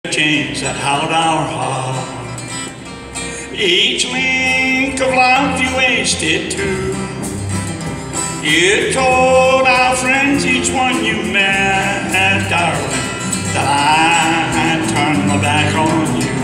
Chains that held our heart. Each link of love you wasted too. You told our friends, each one you met, darling, that I had turned my back on you.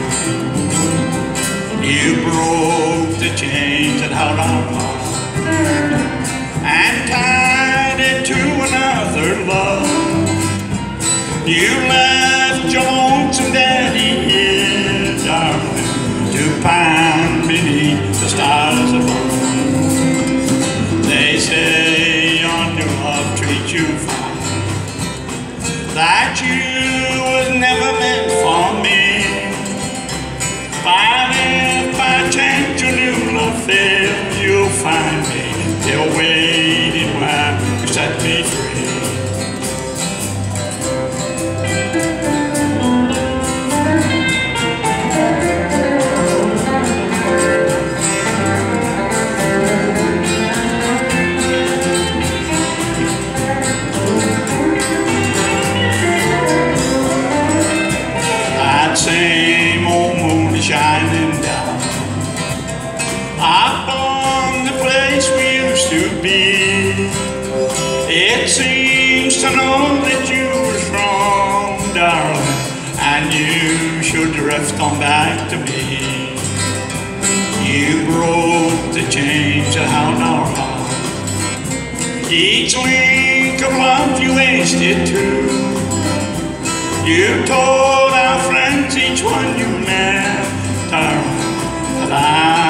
You broke the chains that held our heart and tied it to another love. You left your lonesome daddy here, darling, to pine beneath the stars above. They say your new love treats you fine, that you was never meant for me. But if by chance your new love fails, you'll find me still waiting while you set me free. Same old moon is shining down upon the place we used to be. It seems to know that you were strong, darling, and you should drift on back to me. You broke the chains that held our heart. Each link of love you wasted too. You told our friends, each one you met, darling, that